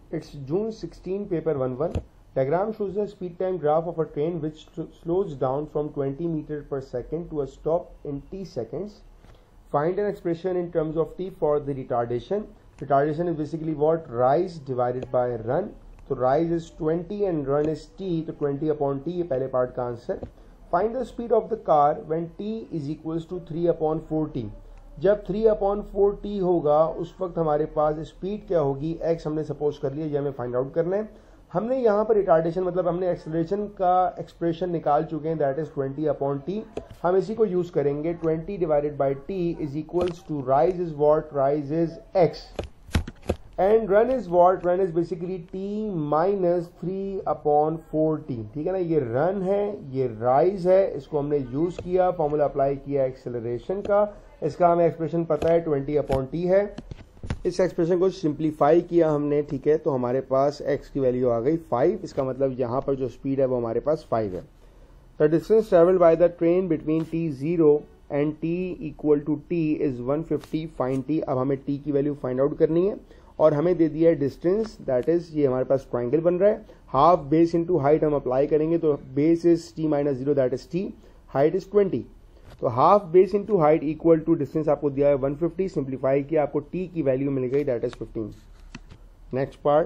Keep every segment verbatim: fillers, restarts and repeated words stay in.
It's June sixteenth, paper one one. Diagram shows the speed time graph of a train which slows down from twenty meters per second to a stop in t seconds. Find an expression in terms of t for the retardation. Retardation is basically what? Rise divided by run. So rise is twenty and run is t, तो twenty upon t ये पहले part का answer. Find the speed of the car when t is equals to three upon four t. जब three upon four t होगा उस वक्त हमारे पास speed क्या होगी, x हमने सपोज कर लिया, ये हमें फाइंड आउट करना है. हमने यहाँ पर रिटार्डेशन मतलब हमने एक्सेलरेशन का एक्सप्रेशन निकाल चुके हैं, that is twenty upon T. हम इसी को यूज करेंगे. twenty divided by T is equals to rise is what, rise is x and run is what, run is basically t minus three upon four T. ठीक है ना, ये run है, ये राइज है, इसको हमने यूज किया, फॉर्मूला अप्लाई किया एक्सेलरेशन का. इसका हमें एक्सप्रेशन पता है twenty अपॉन टी है. इस एक्सप्रेशन को सिंप्लीफाई किया हमने, ठीक है, तो हमारे पास x की वैल्यू आ गई फाइव. इसका मतलब यहाँ पर जो स्पीड है वो हमारे पास फाइव है. The distance travelled by the train between t zero and t equal to t is one fifty. Find t. अब हमें t की वैल्यू फाइंड आउट करनी है और हमें दे दिया है डिस्टेंस, दैट इज ये हमारे पास ट्राइंगल बन रहा है. हाफ बेस इंटू हाइट हम अप्लाई करेंगे, तो base is t minus zero, that is t, height is twenty. तो half base into height equal to distance आपको दिया है one fifty. सिंप्लीफाई किया, आपको t की वैल्यू मिल गई, that is fifteen. Next part.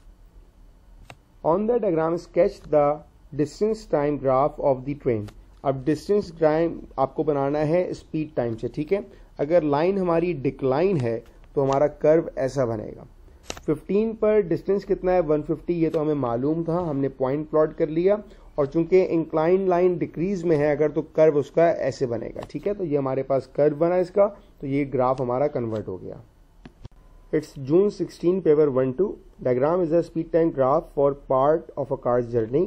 On the diagram sketch the distance time graph of the train. अब डिस्टेंस टाइम आपको बनाना है स्पीड टाइम से, ठीक है. अगर लाइन हमारी डिक्लाइन है तो हमारा कर्व ऐसा बनेगा. fifteen पर डिस्टेंस कितना है, one fifty, ये तो हमें मालूम था, हमने पॉइंट प्लॉट कर लिया. और चूंकि इंक्लाइन लाइन डिक्रीज में है अगर, तो कर्व उसका ऐसे बनेगा, ठीक है. तो ये हमारे पास कर्व बना इसका, तो ये ग्राफ हमारा कन्वर्ट हो गया. It's June sixteen, paper one two. Diagram is a speed time graph for part of a car journey.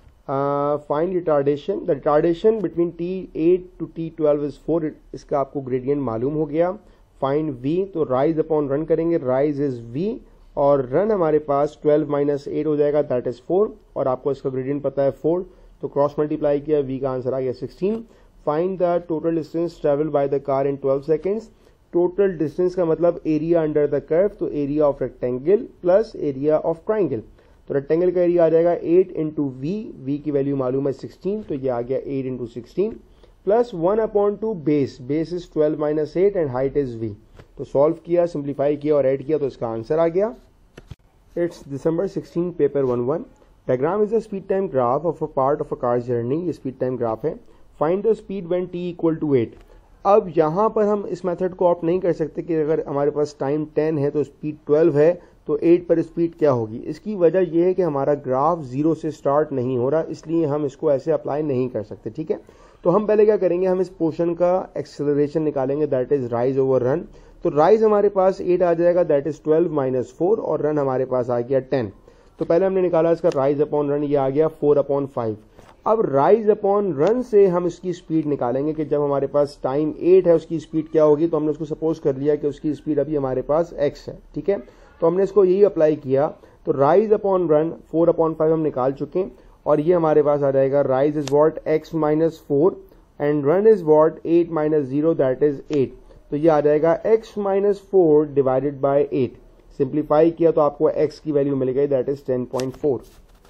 Find retardation. The retardation between T eight to T twelve is four. इसका आपको gradient मालूम हो गया. Find V, तो rise upon run करेंगे, rise is V और run हमारे पास ट्वेल्व माइनस एट हो जाएगा, दैट इज फोर. और आपको इसका ग्रेडियंट पता है फोर, तो क्रॉस मल्टीप्लाई किया, वी का आंसर आ गया sixteen. Find the total distance travel by the car in twelve seconds. Total distance का मतलब एरिया अंडर द कर्व, तो area of rectangle plus area of triangle. तो रेक्टेंगल का एरिया आ जाएगा एट इंटू वी, वी की value मालूम है सिक्सटीन, तो ये आ गया eight into sixteen plus one upon two base, base is twelve minus eight and height is V. तो सॉल्व किया, सिंप्लीफाई किया और ऐड किया, तो इसका आंसर आ गया. It's December sixteen, paper one one. Diagram is a speed time graph of a part of a car journey. ये स्पीड टाइम ग्राफ है. Find the speed when T equal to eight. अब यहाँ पर हम इस method को opt नहीं कर सकते कि अगर हमारे पास टाइम टेन है तो स्पीड ट्वेल्व है, तो एट पर स्पीड क्या होगी. इसकी वजह यह है कि हमारा ग्राफ जीरो से स्टार्ट नहीं हो रहा, इसलिए हम इसको ऐसे अप्लाई नहीं कर सकते, ठीक है. तो हम पहले क्या करेंगे, हम इस पोर्शन का एक्सेलरेशन निकालेंगे, that is rise over run. तो राइज हमारे पास एट आ जाएगा, that is twelve minus four और रन हमारे पास आ गया टेन. तो पहले हमने निकाला इसका राइज अपॉन रन, ये आ गया फोर अपॉन फाइव. अब राइज अपॉन रन से हम इसकी स्पीड निकालेंगे कि जब हमारे पास टाइम एट है उसकी स्पीड क्या होगी. तो हमने उसको सपोज कर लिया कि उसकी स्पीड अभी हमारे पास x है, ठीक है. तो हमने इसको यही अप्लाई किया. तो rise upon run four upon five हम निकाल चुके हैं और ये हमारे पास आ जाएगा rise is what X minus four and run is what eight minus zero, that is eight. तो ये आ जाएगा x minus four divided by eight. Simplify किया तो आपको x की वैल्यू मिल गई, that is ten point four.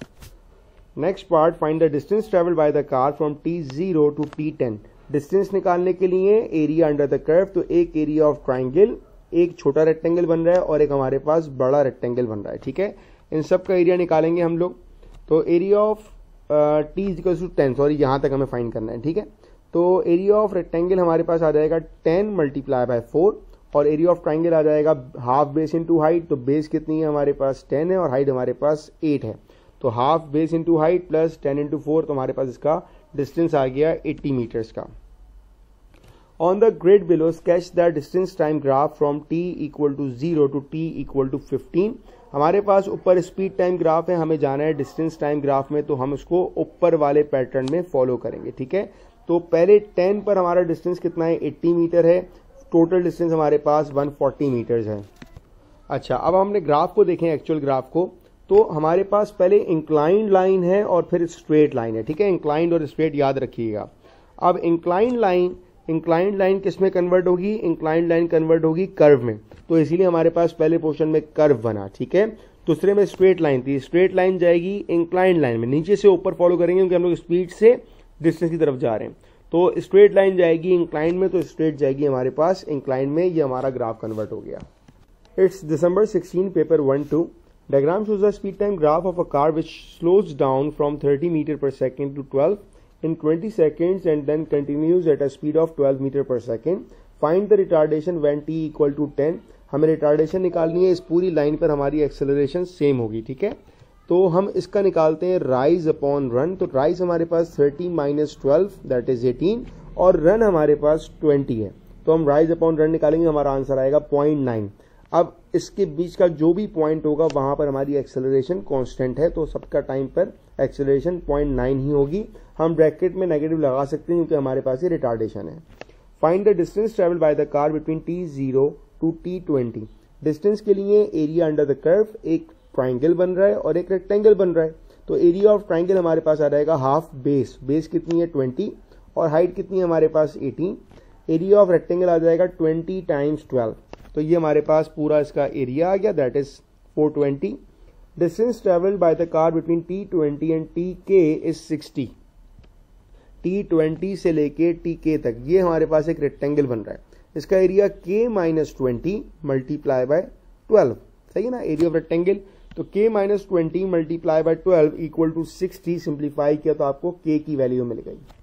Next part. Find the distance travelled by the car from T zero to T ten. Distance निकालने के लिए एरिया अंडर द कर्व, तो एक एरिया ऑफ ट्राइंगल, एक छोटा रेक्टेंगल बन रहा है और एक हमारे पास बड़ा रेक्टेंगल बन रहा है, ठीक है. इन सब का एरिया निकालेंगे हम लोग. तो area of T is equal to ten, sorry यहाँ तक हमें फाइंड करना है, ठीक है. तो एरिया ऑफ रेक्टेंगल हमारे पास आ जाएगा टेन मल्टीप्लाई बाय फोर और एरिया ऑफ ट्राइंगल आ जाएगा हाफ बेस इंटू हाइट. तो बेस कितनी है हमारे पास टेन है और हाइट हमारे पास एट है. तो half base into height plus ten into four, तो हमारे पास इसका डिस्टेंस आ गया एट्टी मीटर्स का. On the grid below sketch the distance time graph from T equal to zero to T equal to fifteen. हमारे पास ऊपर स्पीड टाइम ग्राफ है, हमें जाना है डिस्टेंस टाइम ग्राफ में, तो हम उसको ऊपर वाले पैटर्न में फॉलो करेंगे, ठीक है. तो पहले टेन पर हमारा डिस्टेंस कितना है, एट्टी मीटर है. टोटल डिस्टेंस हमारे पास वन फोर्टी मीटर्स है. अच्छा, अब हमने ग्राफ को देखें, एक्चुअल ग्राफ को, तो हमारे पास पहले इंक्लाइंड लाइन है और फिर स्ट्रेट लाइन है, ठीक है. इंक्लाइंड और स्ट्रेट याद रखिएगा. अब इंक्लाइंड लाइन इंक्लाइंड लाइन किस में कन्वर्ट होगी, इंक्लाइंड लाइन कन्वर्ट होगी कर्व में. तो इसीलिए हमारे पास पहले पोर्शन में कर्व बना, ठीक है. दूसरे में स्ट्रेट लाइन थी, स्ट्रेट लाइन जाएगी इंक्लाइंड लाइन में, नीचे से ऊपर फॉलो करेंगे क्योंकि हम लोग स्पीड से डिस्टेंस की तरफ जा रहे हैं। तो स्ट्रेट लाइन जाएगी इंक्लाइंड में, तो स्ट्रेट जाएगी हमारे पास इंक्लाइंड में। ये हमारा ग्राफ कन्वर्ट हो गया। It's December sixteen paper one two. Diagram shows the speed time graph of a car which slows down from thirty meter per second to twelve in twenty seconds and then continues at a speed of twelve meter per second. Find the retardation when t equal to ten. हमें retardation निकालनी है। इस पूरी line पर हमारी acceleration same होगी, ठीक है। तो हम इसका निकालते हैं राइज अपॉन रन। तो राइज हमारे पास thirty minus twelve that is eighteen और रन हमारे पास ट्वेंटी है। तो हम राइज अपॉन रन निकालेंगे, हमारा आंसर आएगा पॉइंट नाइन। अब इसके बीच का जो भी पॉइंट होगा वहां पर हमारी एक्सेलरेशन कांस्टेंट है, तो सबका टाइम पर एक्सेलरेशन पॉइंट नाइन ही होगी। हम ब्रैकेट में नेगेटिव लगा सकते हैं क्योंकि हमारे पास ये रिटार्डेशन है। Find the distance travel by the car between T zero to T twenty. Distance के लिए एरिया अंडर द कर्व, एक ट्राइंगल बन रहा है और एक रेक्टेंगल बन रहा है। तो एरिया ऑफ ट्राइंगल हमारे पास आ जाएगा हाफ बेस, बेस कितनी है ट्वेंटी और हाइट कितनी है हमारे पास एटीन। एरिया ऑफ रेक्टेंगल आ जाएगा ट्वेंटी टाइम्स ट्वेल्व। तो ये हमारे पास पूरा इसका एरिया आ गया, that is four twenty. Distance travelled by the car between T twenty and T K is sixty. T twenty से लेके टी के तक ये हमारे पास एक रेक्टेंगल बन रहा है। इसका area K minus twenty multiply by twelve, सही है ना, एरिया ऑफ रेक्टेंगल। तो K minus twenty multiply by twelve equal to sixty. Simplify किया तो आपको के की वैल्यू मिल गई।